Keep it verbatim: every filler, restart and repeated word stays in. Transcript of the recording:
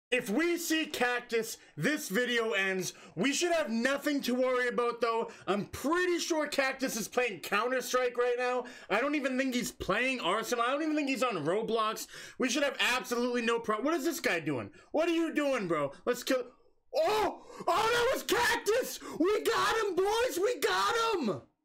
If we see Cactus, this video ends. We should have nothing to worry about, though. I'm pretty sure Cactus is playing Counter-Strike right now. I don't even think he's playing Arsenal. I don't even think he's on Roblox. We should have absolutely no problem. What is this guy doing? What are you doing, bro? Let's kill... Oh! Oh, that was Cactus! We got him, boys! We got him!